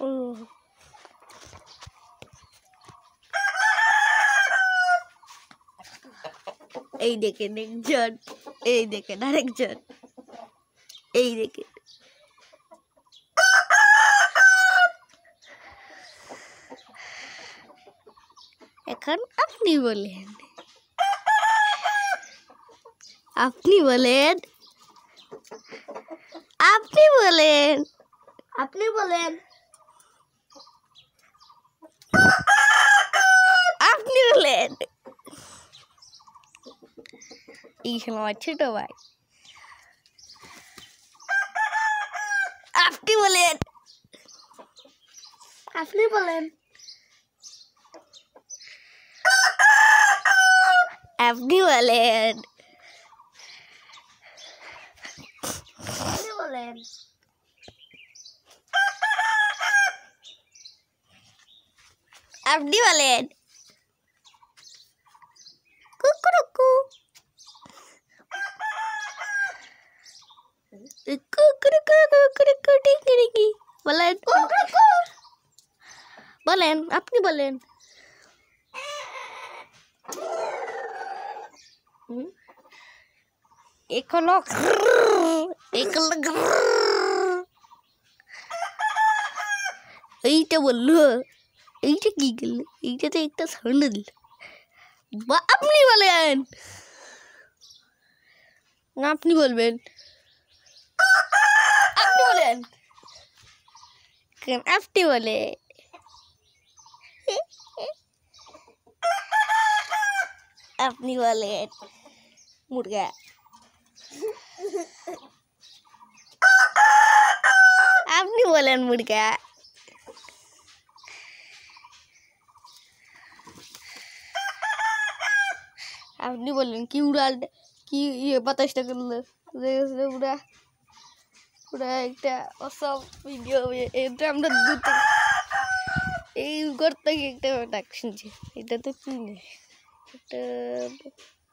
এই দেখেন একজন, এই দেখেন আরেকজন, এই দেখেন। এখন আপনি বলেন, আপনি বলেন, আপনি বলেন, আপনি বলেন, আপনি বলেন। এই সময় ছোট ভাই, আপনি বলেন, আপনি বলেন, আপনি বলেন, আপনি বলেন, আপনি বলেন, কুকুরকু বলেন, বলেন, আপনি বলেন। এখনো এইটা বললো, এইটা কি গেল, এইটাতে একটা সাউন্ড দিল। বা আপনি বলেন, না আপনি বলবেন, আপনি বলেন, আপনি বলে, আপনি বলেন মুরগা, আপনি বলেন মুরগা, আপনি বলেন কি উড়াল, কি বাতাসটা করলো পুরা পুরা একটা অসম ভিডিও। এটা আমরা দূর থেকে এই ঘর থেকে একটা ডাক শুনছি। এটা তো কি এটা